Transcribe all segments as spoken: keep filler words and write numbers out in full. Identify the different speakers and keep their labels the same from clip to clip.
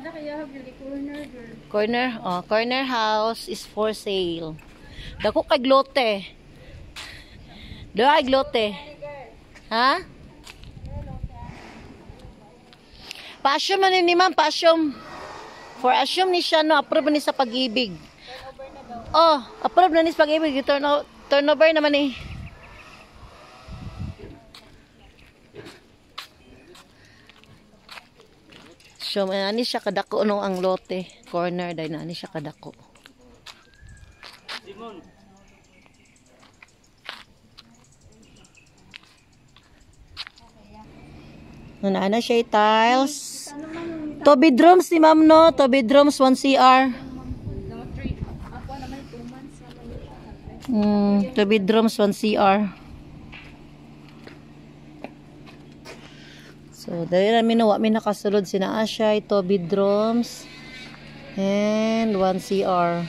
Speaker 1: Corner, oh, corner house is for sale. Dako kay lote. Do ay lote. Ha? Pa-assume man ni ma'am, pa-assume. For assume ni siya no, approve ni sa pag-ibig. Oh, approve na ni sa pag-ibig. Turn turnover naman eh. So, ani siya kadako no ang lote. Corner dahil na ani siya kadako. Simon. Nana siya tiles. Two bedrooms ni ma'am no. Two bedrooms, one C R. Hmm, two bedrooms, one C R. So, dahil namin nawa, may nakasulod sina Asya, ito bedrooms, and one C R.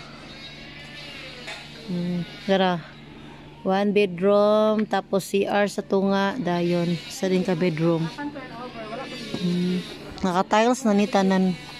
Speaker 1: Hmm, gara. One bedroom, tapos C R sa tunga, dayon. Sa din ka bedroom. Hmm, naka-tiles na ni tanan.